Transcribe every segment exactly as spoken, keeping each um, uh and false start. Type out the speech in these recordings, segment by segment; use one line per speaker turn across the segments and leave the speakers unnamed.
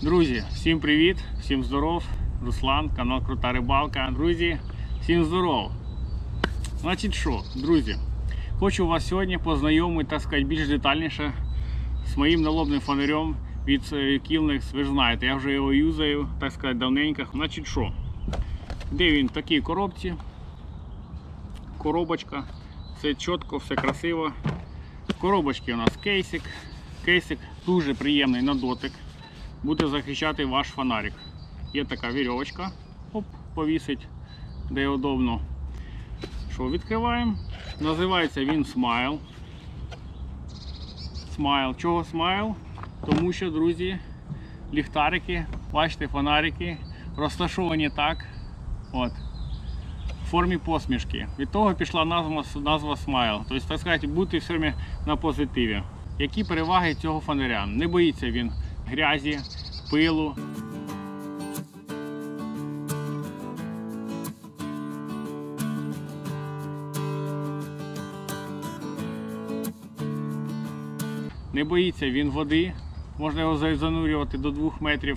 Друзі, всім привіт, всім здоров, Руслан, канал Крута Рибалка. Друзі, всім здоров. Значить що, друзі, хочу вас сьогодні познайомити, так сказати, більш детальніше з моїм налобним фонарем від Killnex. Ви ж знаєте, я вже його юзаю, так сказати, давненько. Значить що, де він в такій коробці, коробочка, все чітко, все красиво. В коробочці у нас кейсик, кейсик дуже приємний на дотик. Буде захищати ваш фонарик. Є така вірьовочка, оп, повісить, де удобно. Що, відкриваємо. Називається він Smile. Smile. Чого Smile? Тому що, друзі, ліхтарики, бачите, фонарики розташовані так, от, в формі посмішки. Від того пішла назва, назва Smile. Тобто, так сказати, бути все время на позитиві. Які переваги цього фонаря? Не боїться він грязі, пилу. Не боїться він води, можна його занурювати до двох метрів.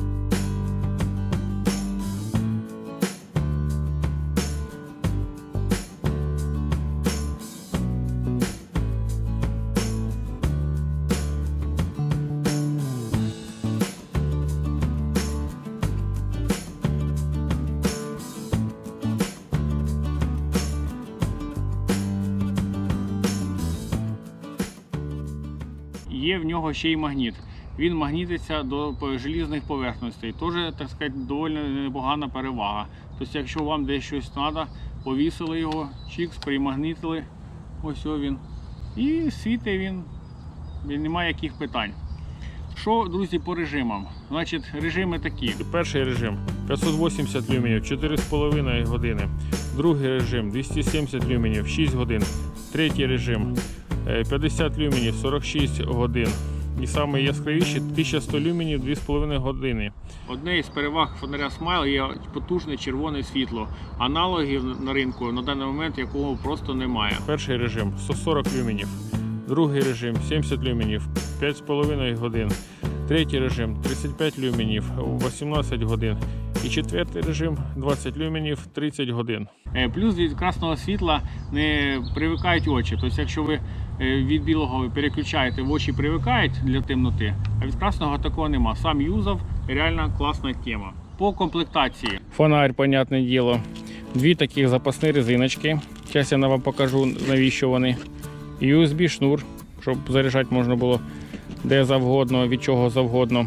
Є в нього ще й магніт. Він магнітиться до желізних поверхностей. Теж, так сказати, доволі непогана перевага. Тобто, якщо вам десь щось треба, повісили його, чікс, примагнітили, ось він. І світить він, він немає яких питань. Що, друзі, по режимам? Значить, режими такі. Перший режим п'ятсот вісімдесят люменів, чотири з половиною години. Другий режим двісті сімдесят люменів, шість годин. Третій режим п'ятдесят люменів, сорок шість годин. І саме яскравіші тисяча сто люменів, дві з половиною години. Одне із переваг фонаря Smile є потужне червоне світло. Аналогів на ринку на даний момент якого просто немає. Перший режим сто сорок люменів. Другий режим сімдесят люменів, п'ять з половиною годин. Третій режим тридцять п'ять люменів, вісімнадцять годин. І четвертий режим двадцять люменів, тридцять годин. Плюс від красного світла не привикають очі. Тобто, якщо ви від білого переключаєте, в очі привикають для темноти, а від красного такого нема. Сам юзав, реально класна тема. По комплектації. Фонарь, понятне діло. Дві таких запасні резиночки. Зараз я вам покажу, навіщо вони. ю ес бі шнур, щоб заряджати можна було де завгодно, від чого завгодно.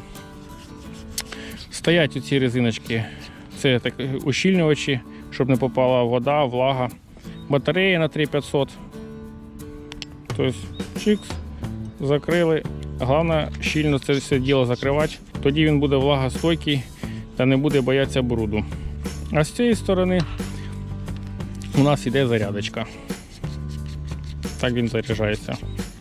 Стоять ці резиночки, це так, ущільнювачі, щоб не попала вода, влага. Батарея на три тисячі п'ятсот. Тобто, чикс, закрили. Головне, щільно це все діло закривати. Тоді він буде влагостойкий та не буде боятися бруду. А з цієї сторони у нас іде зарядочка. Так він заряджається.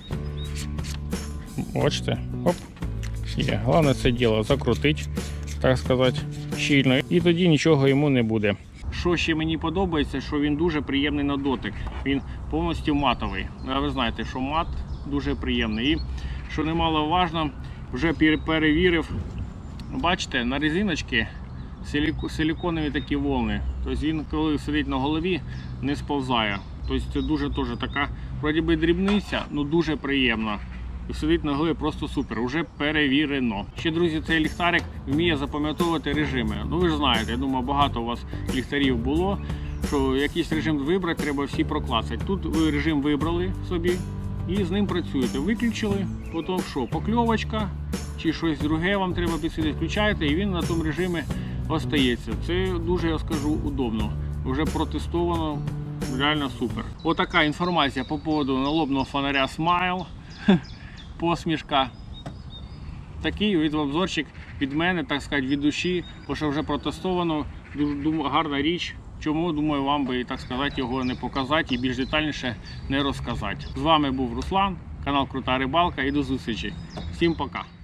Бачите? Оп. Є. Головне це діло закрутити, так сказати, щільно. І тоді нічого йому не буде. Що ще мені подобається, що він дуже приємний на дотик. Він повністю матовий. Ви знаєте, що мат дуже приємний. І, що немаловажно, вже перевірив, бачите, на резиночці силиконові такі волни. Тобто він, коли сидить на голові, не сповзає. Тобто це дуже теж така, вроді би дрібниця, але дуже приємна. І сидить на голові просто супер, вже перевірено. Ще, друзі, цей ліхтарик вміє запам'ятовувати режими. Ну ви ж знаєте, я думаю, багато у вас ліхтарів було, що якийсь режим вибрати, треба всі проклацати. Тут ви режим вибрали собі і з ним працюєте. Виключили, потім що, покльовочка чи щось друге вам треба підсвітити, включаєте і він на тому режимі остається. Це дуже, я скажу, удобно. Вже протестовано, реально супер. Отака інформація по поводу налобного фонаря Smile. Посмішка. Такий відеообзорчик від мене, так сказати, від душі, бо що вже протестовано, дуже гарна річ. Чому, думаю, вам би, так сказати, його не показати і більш детальніше не розказати. З вами був Руслан, канал Крута Рибалка, і до зустрічі. Всім пока!